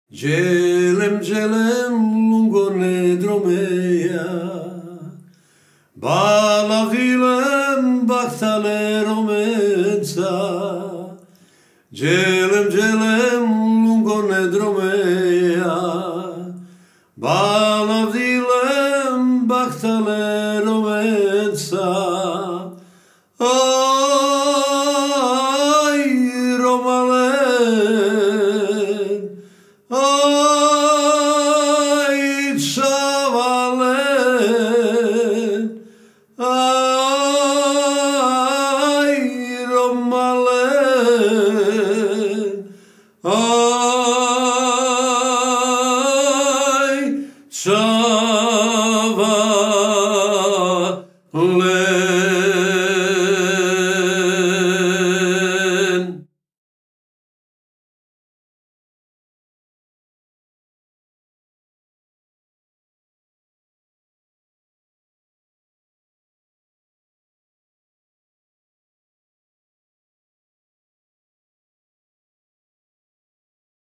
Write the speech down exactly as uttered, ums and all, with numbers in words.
Gelem gelem lungo nedromeia, balavilem bactale romenza. Gelem gelem lungo nedromeia, balavilem bactale romenza. Ay, Romalen, ay.